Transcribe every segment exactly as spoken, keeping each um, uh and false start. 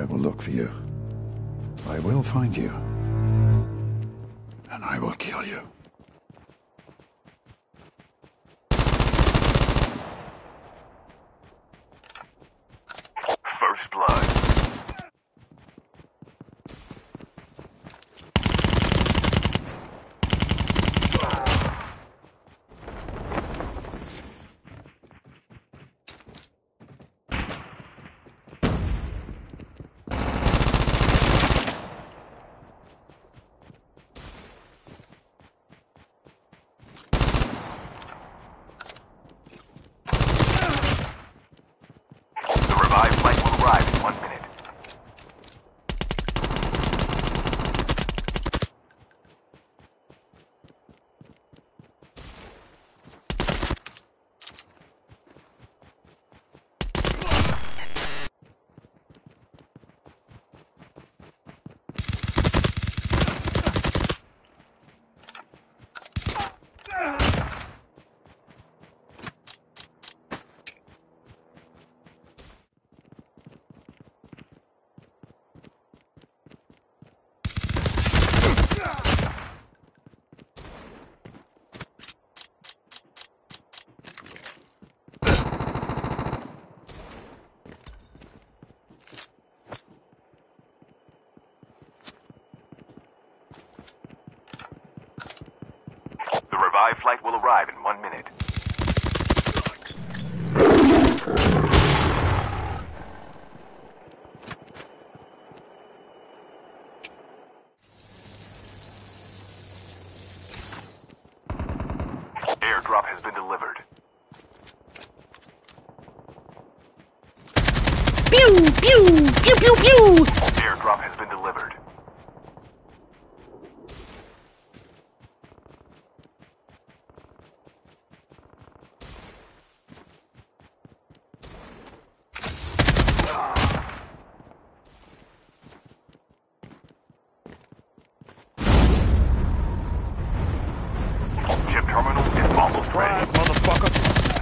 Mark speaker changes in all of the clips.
Speaker 1: will look for you. I will find you. And I will kill you.
Speaker 2: First blood. Revived flight will arrive in one minute. The revived flight will arrive in one minute. Airdrop has been delivered.
Speaker 3: Pew! Pew! Pew! Pew! Pew!
Speaker 2: Airdrop has been delivered. Chip terminal is almost ready.
Speaker 4: Surprise, motherfucker!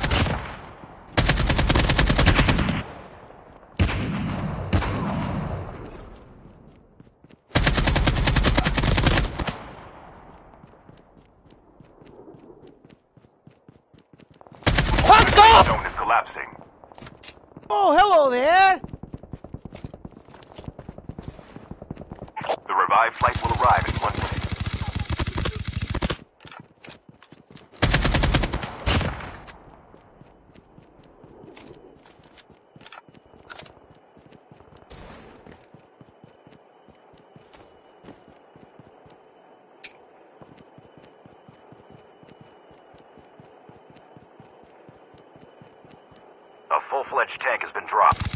Speaker 3: Fuck off!
Speaker 2: Zone is collapsing.
Speaker 3: Oh, hello there!
Speaker 2: The revived flight will arrive in one minute. A full-fledged tank has been dropped.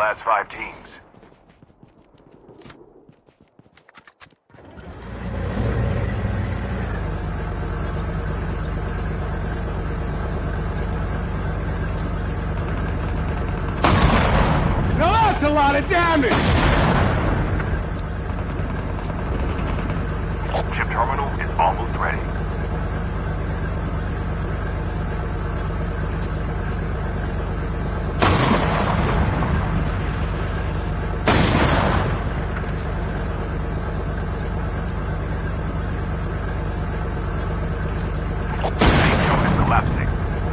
Speaker 2: last five teams.
Speaker 4: Now that's a lot of damage!
Speaker 2: Chip terminal is almost ready. Collapsing.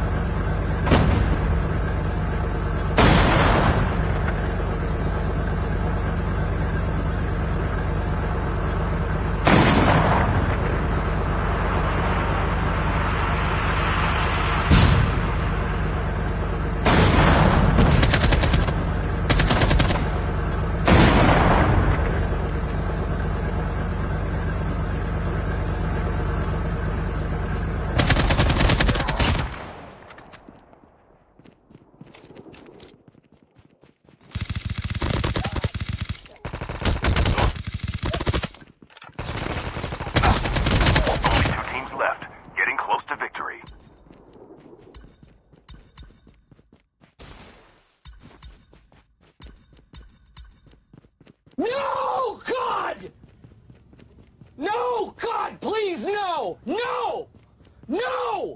Speaker 5: No, God! No, God, please, no! No! No!